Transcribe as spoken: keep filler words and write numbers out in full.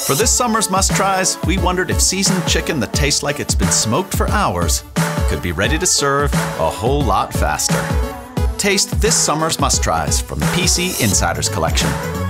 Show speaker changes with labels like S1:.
S1: For this summer's must-tries, we wondered if seasoned chicken that tastes like it's been smoked for hours could be ready to serve a whole lot faster. Taste this summer's must-tries from the P C Insiders Collection.